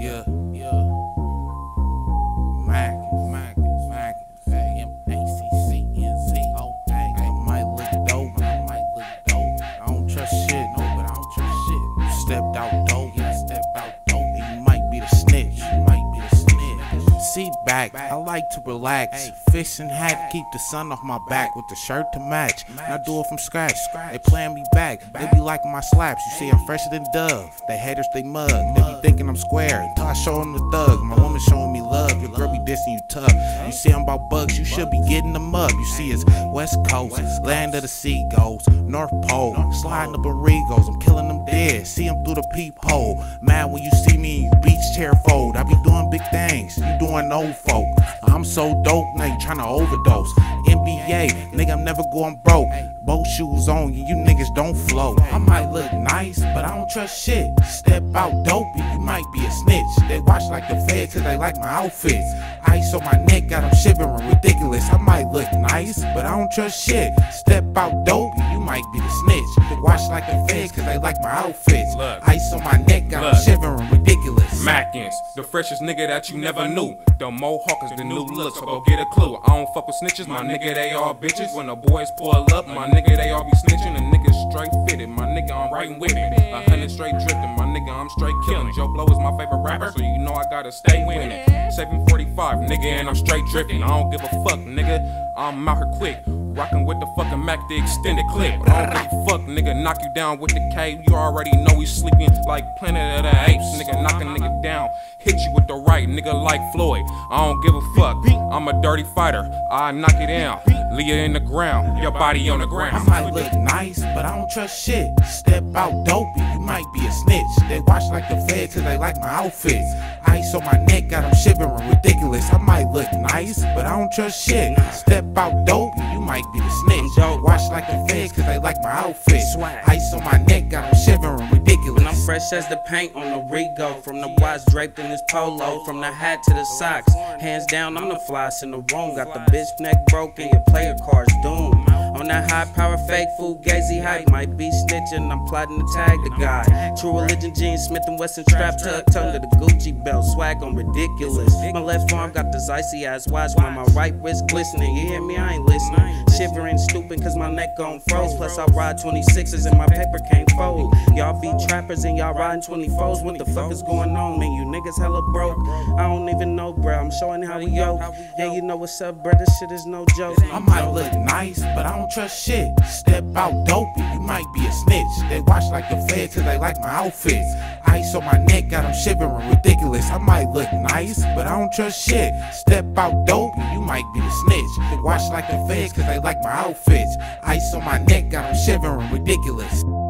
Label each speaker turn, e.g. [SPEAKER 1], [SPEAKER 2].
[SPEAKER 1] Yeah. Mac, M-A-C-C-N-Z. I might look dope, I don't trust shit, no, but I don't trust shit. You stepped out dope, you might be the snitch, Sit back, I like to relax. Fish and hat, keep the sun off my back with the shirt to match. I do it from scratch. They playing me back, they be liking my slaps. You see, I'm fresher than Dove. They haters, they mug. They be thinking I'm square until I show them the thug. My woman showing me love, your girl be dissing you tough. You see, I'm about bugs, you should be getting them up. You see, it's West Coast, land of the seagulls, North Pole, sliding up in Regos. I'm killing them dead, see them through the peephole. Mad when you see me and you beach chair fold. I be doing big things, you doing old folk. I'm so dope, now you tryna overdose. NBA, nigga, I'm never going broke. Both shoes on you, you niggas don't flow. I might look nice, but I don't trust shit. Step out dopey, you might be a snitch. They watch like the feds cause they like my outfits. Ice on my neck, got them shivering ridiculous. I might look nice, but I don't trust shit. Step out dopey, you might be the snitch. They watch like the feds cause they like my outfits. Ice on my neck, got them shivering ridiculous.
[SPEAKER 2] Mackins, the freshest nigga that you never knew. The Mohawk is the new look, so go get a clue. I don't fuck with snitches, my nigga, they all bitches. When the boys pull up, my nigga, they all be snitching. The nigga straight fitted, my nigga, I'm riding with it. 100 straight drifting, my nigga, I'm straight killing. Joe Blow is my favorite rapper, so you know I gotta stay winning. 745, nigga, and I'm straight drifting. I don't give a fuck, nigga, I'm out here quick. Rockin' with the fucking Mac, the extended clip. I don't give a fuck, nigga, knock you down with the K. You already know we sleeping like Planet of the Apes. Nigga, knock a nigga down, hit you with the right, nigga, like Floyd. I don't give a fuck, I'm a dirty fighter. I knock it down, leave it in the ground, your body on the ground.
[SPEAKER 1] I might look nice, but I don't trust shit. Step out dopey, you might be a snitch. They watch like the feds cause they like my outfits. Ice on my neck, got them shivering ridiculous. I might look nice, but I don't trust shit. Step out dopey, you might be the snitch. Watch like the feds cause they like my outfits. Ice on my neck, got them shivering ridiculous.
[SPEAKER 3] And I'm fresh as the paint on the Rego. From the watch draped in this polo, from the hat to the socks. Hands down, I'm the flyest in the room. Got the bitch neck broken, your player cards doomed. On that high power fake fugazi hype, might be snitching, I'm plotting to tag the guy. True religion jeans, Smith & Wesson strap tuck, tongue to the Gucci belt, swag on ridiculous. My left arm got this icy ass watch while my right wrist glistening. You hear me? I ain't listening. Shivering, stupid cause my neck gon' froze. Plus I ride 26s and my paper can't fold. Y'all be trappers and y'all riding 24s. What the fuck is going on, man? You niggas hella broke. I don't even know, bro. I'm showing how we yoke. Yeah, you know what's up, bro. This shit is no joke.
[SPEAKER 1] I might look nice, but I don't trust shit. Step out dopey, you might be a snitch. They watch like the feds cause they like my outfits. Ice on my neck, got them shivering ridiculous. I might look nice, but I don't trust shit. Step out dopey, you might be the snitch. They watch like the feds cause they like my outfits. Ice on my neck, got them shivering ridiculous.